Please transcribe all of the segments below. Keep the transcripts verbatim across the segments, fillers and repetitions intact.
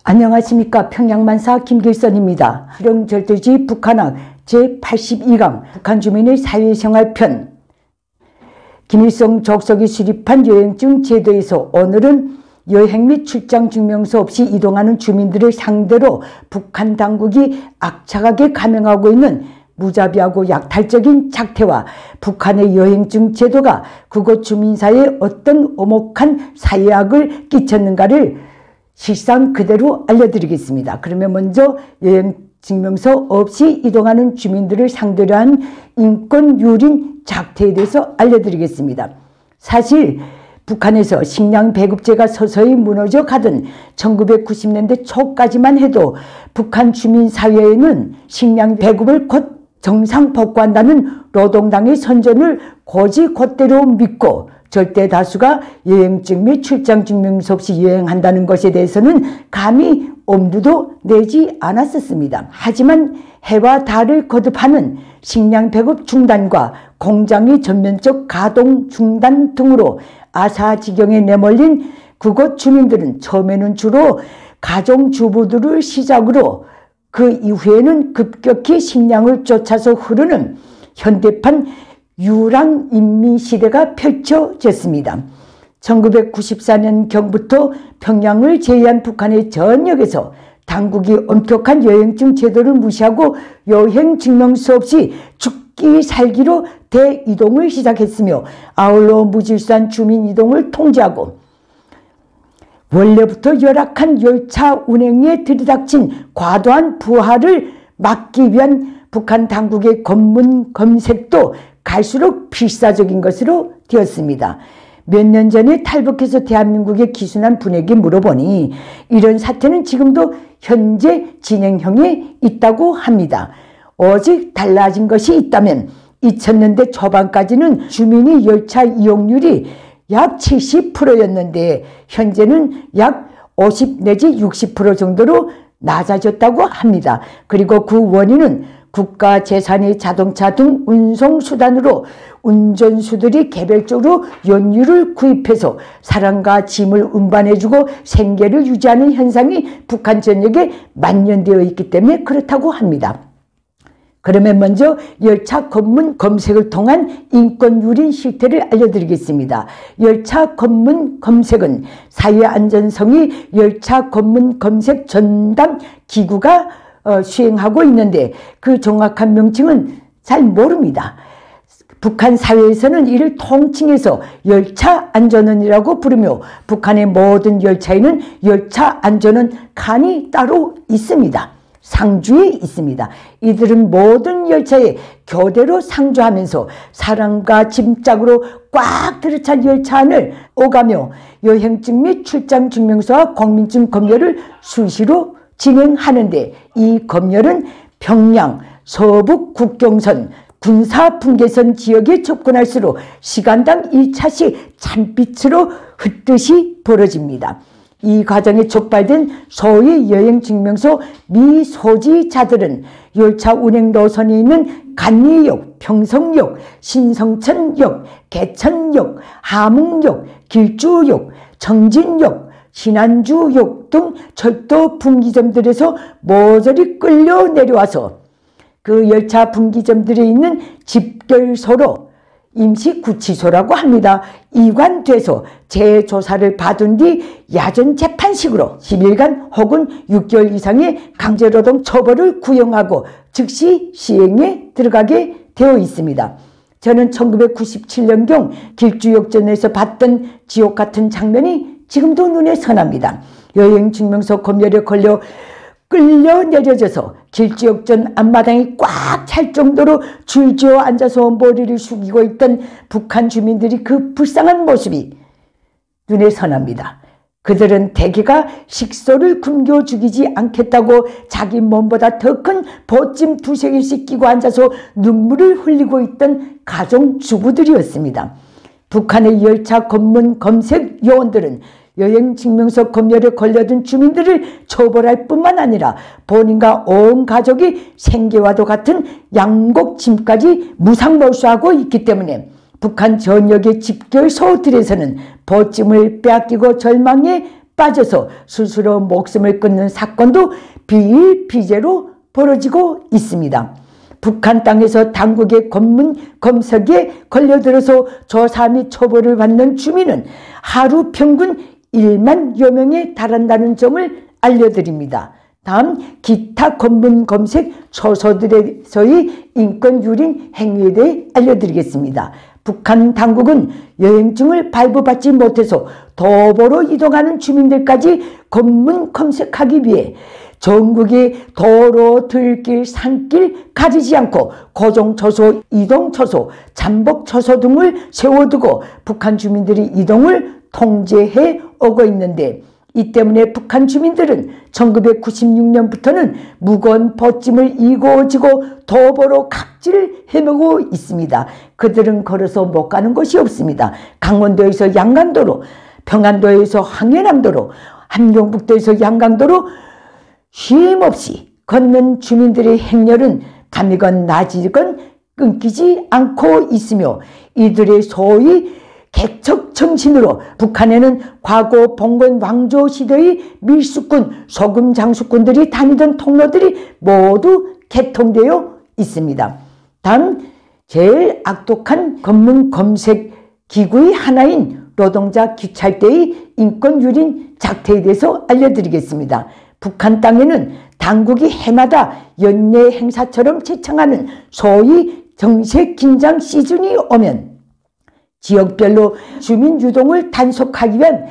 안녕하십니까. 평양만사 김길선입니다. 실용절도주의 북한학 제팔십이 강 북한 주민의 사회생활 편. 김일성 족속이 수립한 여행증 제도에서 오늘은 여행 및 출장 증명서 없이 이동하는 주민들을 상대로 북한 당국이 악착하게 감행하고 있는 무자비하고 약탈적인 작태와 북한의 여행증 제도가 그곳 주민사회에 어떤 오목한 사회악을 끼쳤는가를 실상 그대로 알려드리겠습니다. 그러면 먼저 여행증명서 없이 이동하는 주민들을 상대로 한 인권유린 작태에 대해서 알려드리겠습니다. 사실 북한에서 식량 배급제가 서서히 무너져 가던 천구백구십 년대 초까지만 해도 북한 주민사회에는 식량 배급을 곧 정상 복구한다는 노동당의 선전을 고지곧대로 믿고 절대 다수가 여행증 및 출장 증명서 없이 여행한다는 것에 대해서는 감히 엄두도 내지 않았었습니다. 하지만 해와 달을 거듭하는 식량 배급 중단과 공장의 전면적 가동 중단 등으로 아사지경에 내몰린 그곳 주민들은 처음에는 주로 가정주부들을 시작으로 그 이후에는 급격히 식량을 쫓아서 흐르는 현대판 유랑인민시대가 펼쳐졌습니다. 천구백구십사 년경부터 평양을 제외한 북한의 전역에서 당국이 엄격한 여행증 제도를 무시하고 여행증명서 없이 죽기 살기로 대이동을 시작했으며 아울러 무질서한 주민이동을 통제하고 원래부터 열악한 열차 운행에 들이닥친 과도한 부하를 막기 위한 북한 당국의 검문 검색도 갈수록 필사적인 것으로 되었습니다. 몇 년 전에 탈북해서 대한민국에 기순한 분에게 물어보니 이런 사태는 지금도 현재 진행형에 있다고 합니다. 오직 달라진 것이 있다면 이천 년대 초반까지는 주민이 열차 이용률이 약 칠십 퍼센트였는데 현재는 약 오십 내지 육십 퍼센트 정도로 낮아졌다고 합니다. 그리고 그 원인은 국가 재산의 자동차 등 운송수단으로 운전수들이 개별적으로 연료를 구입해서 사람과 짐을 운반해주고 생계를 유지하는 현상이 북한 전역에 만연되어 있기 때문에 그렇다고 합니다. 그러면 먼저 열차 검문 검색을 통한 인권유린 실태를 알려드리겠습니다. 열차 검문 검색은 사회안전성이 열차 검문 검색 전담 기구가 어, 수행하고 있는데 그 정확한 명칭은 잘 모릅니다. 북한 사회에서는 이를 통칭해서 열차 안전원이라고 부르며 북한의 모든 열차에는 열차 안전원 칸이 따로 있습니다. 상주에 있습니다. 이들은 모든 열차에 교대로 상주하면서 사람과 짐짝으로 꽉 들어찬 열차 안을 오가며 여행증 및 출장 증명서와 공민증 검열을 수시로 진행하는데 이 검열은 평양, 서북 국경선, 군사분계선 지역에 접근할수록 시간당 일 차씩 찬빛으로 흩듯이 벌어집니다. 이 과정에 촉발된 소위 여행증명서 미소지자들은 열차 운행 노선에 있는 간리역, 평성역, 신성천역, 개천역, 하묵역, 길주역, 청진역, 신안주역 등 철도 분기점들에서 모조리 끌려 내려와서 그 열차 분기점들에 있는 집결소로 임시구치소라고 합니다. 이관돼서 재조사를 받은 뒤 야전재판식으로 십 일간 혹은 육 개월 이상의 강제노동 처벌을 구형하고 즉시 시행에 들어가게 되어 있습니다. 저는 천구백구십칠 년경 길주역전에서 봤던 지옥 같은 장면이 지금도 눈에 선합니다. 여행증명서 검열에 걸려 끌려 내려져서 길주역전 앞마당이 꽉 찰 정도로 줄지어 앉아서 머리를 숙이고 있던 북한 주민들이 그 불쌍한 모습이 눈에 선합니다. 그들은 대개가 식소를 굶겨 죽이지 않겠다고 자기 몸보다 더 큰 보찜 두세 개씩 끼고 앉아서 눈물을 흘리고 있던 가정주부들이었습니다. 북한의 열차 검문 검색 요원들은 여행증명서 검열에 걸려든 주민들을 처벌할 뿐만 아니라 본인과 온 가족이 생계와도 같은 양곡짐까지 무상몰수하고 있기 때문에 북한 전역의 집결소들에서는 보찜을 빼앗기고 절망에 빠져서 스스로 목숨을 끊는 사건도 비일비재로 벌어지고 있습니다. 북한 땅에서 당국의 검문 검색에 걸려들어서 조사 및 처벌을 받는 주민은 하루 평균 일만여 명에 달한다는 점을 알려드립니다. 다음 기타 검문 검색 처소들에서의 인권 유린 행위에 대해 알려드리겠습니다. 북한 당국은 여행증을 발부받지 못해서 도보로 이동하는 주민들까지 검문 검색하기 위해 전국의 도로, 들길, 산길 가리지 않고 고정처소, 이동처소, 잠복처소 등을 세워두고 북한 주민들의 이동을 통제해 오고 있는데, 이 때문에 북한 주민들은 천구백구십육 년부터는 무거운 벗짐을 이고 지고 도보로 각지를 헤매고 있습니다. 그들은 걸어서 못 가는 곳이 없습니다. 강원도에서 양강도로, 평안도에서 황해남도로, 함경북도에서 양강도로 쉼없이 걷는 주민들의 행렬은 밤이건 낮이건 끊기지 않고 있으며, 이들의 소위 개척 정신으로 북한에는 과거 봉건 왕조 시대의 밀수꾼, 소금 장수꾼들이 다니던 통로들이 모두 개통되어 있습니다. 다음 제일 악독한 검문 검색 기구의 하나인 노동자 귀찰대의 인권 유린 작태에 대해서 알려드리겠습니다. 북한 땅에는 당국이 해마다 연례 행사처럼 제청하는 소위 정책 긴장 시즌이 오면 지역별로 주민 유동을 단속하기 위한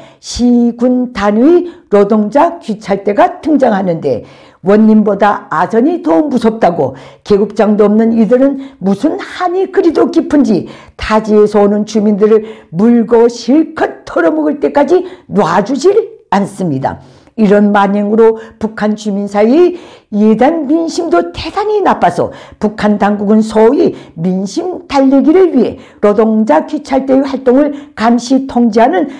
시군 단위 노동자 귀찰대가 등장하는데, 원님보다 아전이 더 무섭다고 계급장도 없는 이들은 무슨 한이 그리도 깊은지 타지에서 오는 주민들을 물고 실컷 털어먹을 때까지 놔주질 않습니다. 이런 만행으로 북한 주민 사이의 예단 민심도 대단히 나빠서 북한 당국은 소위 민심 달래기를 위해 노동자 귀찰대의 활동을 감시 통제하는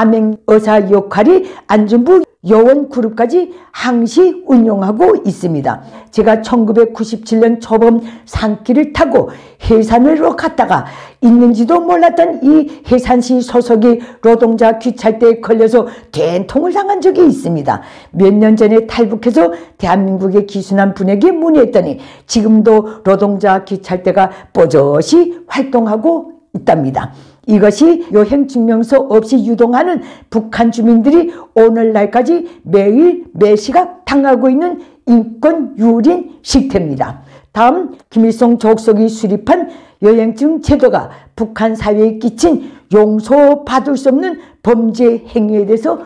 암행의사 역할이 안전부 요원그룹까지 항시 운용하고 있습니다. 제가 천구백구십칠 년 초범 산길을 타고 해산으로 갔다가 있는지도 몰랐던 이 해산시 소속의 노동자 귀찰대에 걸려서 된통을 당한 적이 있습니다. 몇 년 전에 탈북해서 대한민국에 기순한 분에게 문의했더니 지금도 노동자 귀찰대가 뽀젓이 활동하고 있답니다. 이것이 여행증명서 없이 유동하는 북한 주민들이 오늘날까지 매일 매시각 당하고 있는 인권 유린 실태입니다. 다음 김일성 족속이 수립한 여행증 제도가 북한 사회에 끼친 용서받을 수 없는 범죄 행위에 대해서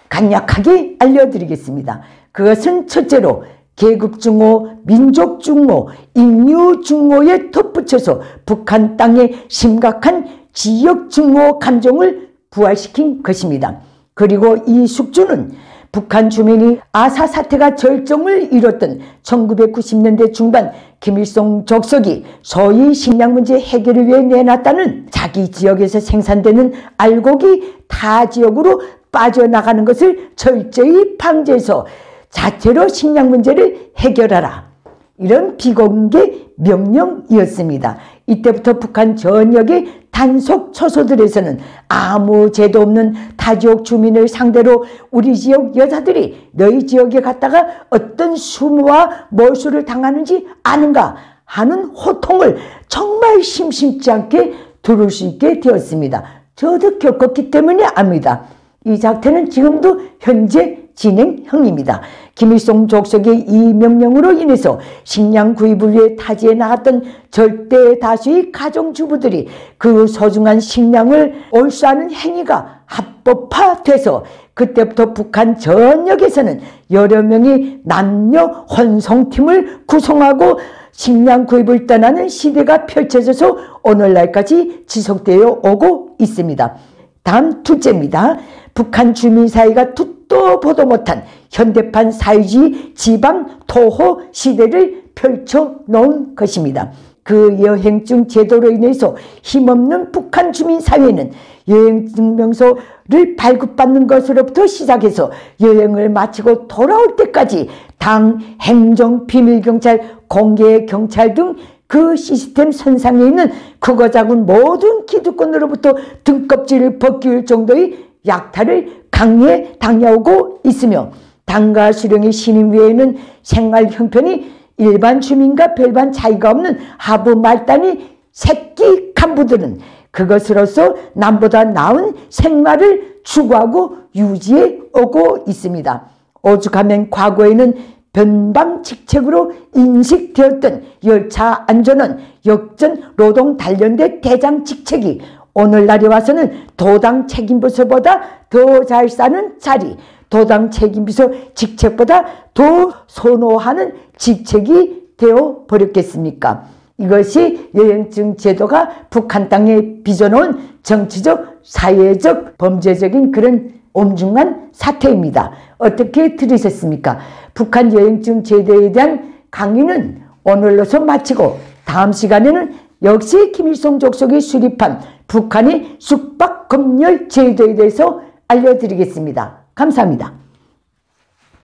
간략하게 알려드리겠습니다. 그것은 첫째로 계급증오, 민족증오, 인류증오에 덧붙여서 북한 땅에 심각한 지역증오 감정을 부활시킨 것입니다. 그리고 이 숙주는 북한 주민이 아사 사태가 절정을 이뤘던 천구백구십 년대 중반 김일성 족속이 소위 식량 문제 해결을 위해 내놨다는 자기 지역에서 생산되는 알곡이 타 지역으로 빠져나가는 것을 철저히 방지해서 자체로 식량 문제를 해결하라, 이런 비공개 명령이었습니다. 이때부터 북한 전역의 단속 처소들에서는 아무 죄도 없는 타지역 주민을 상대로 우리 지역 여자들이 너희 지역에 갔다가 어떤 수모와 몰수를 당하는지 아는가 하는 호통을 정말 심심치 않게 들을 수 있게 되었습니다. 저도 겪었기 때문에 압니다. 이 작태는 지금도 현재 진행형입니다. 김일성 족속의 이 명령으로 인해서 식량 구입을 위해 타지에 나갔던 절대 다수의 가정주부들이 그 소중한 식량을 올수하는 행위가 합법화돼서 그때부터 북한 전역에서는 여러 명이 남녀 혼성팀을 구성하고 식량 구입을 떠나는 시대가 펼쳐져서 오늘날까지 지속되어 오고 있습니다. 다음 둘째입니다. 북한 주민 사이가 듣도 보도 못한 현대판 사회주의 지방 토호 시대를 펼쳐놓은 것입니다. 그 여행증 제도로 인해서 힘없는 북한 주민 사회는 여행증명서를 발급받는 것으로부터 시작해서 여행을 마치고 돌아올 때까지 당, 행정, 비밀경찰, 공개경찰 등 그 시스템 선상에 있는 크고 작은 모든 기득권으로부터 등껍질을 벗길 정도의 약탈을 강리에 당해오고 있으며 당과 수령의 신임 외에는 생활 형편이 일반 주민과 별반 차이가 없는 하부 말단이 새끼 간부들은 그것으로서 남보다 나은 생활을 추구하고 유지해 오고 있습니다. 오죽하면 과거에는 변방직책으로 인식되었던 열차 안전원, 역전 노동 단련대 대장 직책이 오늘날에 와서는 도당 책임부서보다 더 잘 사는 자리, 도당 책임비서 직책보다 더 선호하는 직책이 되어 버렸겠습니까? 이것이 여행증 제도가 북한 땅에 빚어놓은 정치적, 사회적, 범죄적인 그런 엄중한 사태입니다. 어떻게 들으셨습니까? 북한 여행증 제도에 대한 강의는 오늘로서 마치고 다음 시간에는 역시 김일성 족속이 수립한 북한의 숙박검열 제도에 대해서 알려드리겠습니다. 감사합니다.